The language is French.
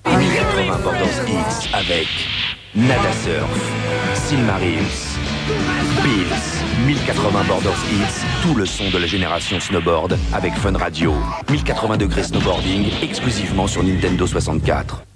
1080 Borders Hits avec Nada Surf, Silmarils, Bills, 1080 Borders Hits, tout le son de la génération snowboard avec Fun Radio. 1080 degrés snowboarding exclusivement sur Nintendo 64.